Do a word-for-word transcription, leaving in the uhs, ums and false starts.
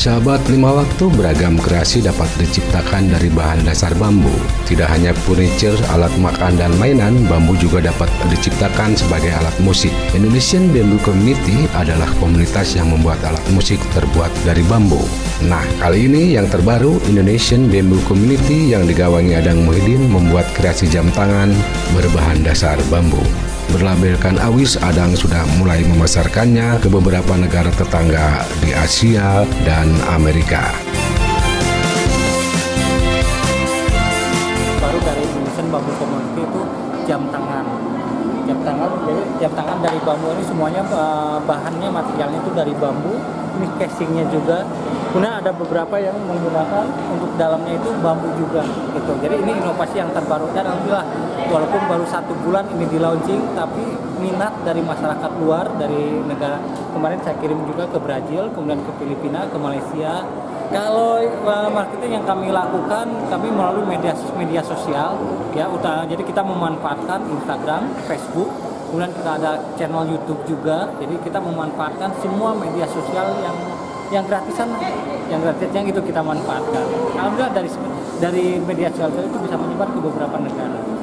Sahabat Lima Waktu, beragam kreasi dapat diciptakan dari bahan dasar bambu. Tidak hanya furniture, alat makan, dan mainan, bambu juga dapat diciptakan sebagai alat musik. Indonesian Bamboo Community adalah komunitas yang membuat alat musik terbuat dari bambu. Nah, kali ini yang terbaru, Indonesian Bamboo Community yang digawangi Adang Muhyiddin membuat kreasi jam tangan berbahan dasar bambu. Berlabelkan Awis, Adang sudah mulai memasarkannya ke beberapa negara tetangga di Asia dan Amerika. Baru dari Indonesian Bamboo Community itu jam tangan. Jam tangan, jadi jam tangan dari bambu ini semuanya bahannya, materialnya itu dari bambu. Ini casingnya juga. Kemudian ada beberapa yang menggunakan untuk dalamnya itu bambu juga gitu. Jadi ini inovasi yang terbaru dan alhamdulillah walaupun baru satu bulan ini di launching, tapi minat dari masyarakat luar, dari negara, kemarin saya kirim juga ke Brazil, kemudian ke Filipina, ke Malaysia. Kalau uh, marketing yang kami lakukan, kami melalui media media sosial ya, utama. Jadi kita memanfaatkan Instagram, Facebook, kemudian kita ada channel YouTube juga. Jadi kita memanfaatkan semua media sosial yang yang gratisan, yang gratis yang itu kita manfaatkan. Alhamdulillah dari dari media sosial itu bisa menyebar ke beberapa negara.